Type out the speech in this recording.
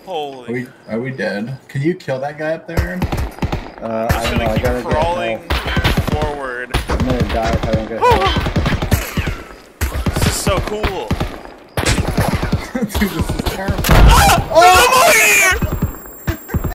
Holy. Are we dead? Can you kill that guy up there? I'm just gonna keep crawling forward. I'm gonna die if I don't get help. This is so cool. Dude, this is terrible.